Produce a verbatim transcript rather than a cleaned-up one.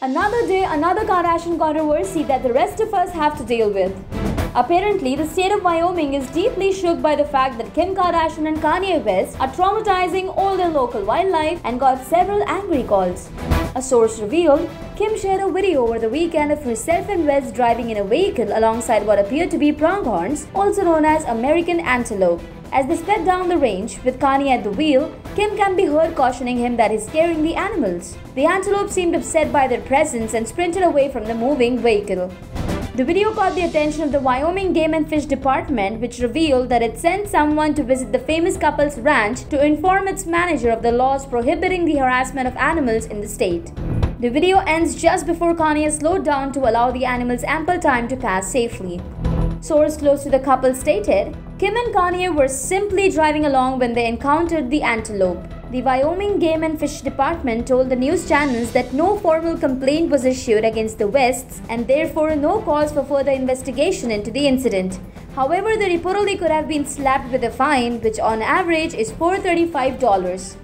Another day, another Kardashian controversy that the rest of us have to deal with. Apparently, the state of Wyoming is deeply shook by the fact that Kim Kardashian and Kanye West are traumatizing all their local wildlife and got several angry calls. A source revealed Kim shared a video over the weekend of herself and West driving in a vehicle alongside what appeared to be pronghorns, also known as American antelope. As they sped down the range, with Kanye at the wheel, Kim can be heard cautioning him that he's scaring the animals. The antelope seemed upset by their presence and sprinted away from the moving vehicle. The video caught the attention of the Wyoming Game and Fish Department, which revealed that it sent someone to visit the famous couple's ranch to inform its manager of the laws prohibiting the harassment of animals in the state. The video ends just before Kanye slowed down to allow the animals ample time to pass safely. Source close to the couple stated, Kim and Kanye were simply driving along when they encountered the antelope. The Wyoming Game and Fish Department told the news channels that no formal complaint was issued against the Wests and therefore no cause for further investigation into the incident. However, they reportedly could have been slapped with a fine, which on average is four hundred thirty-five dollars.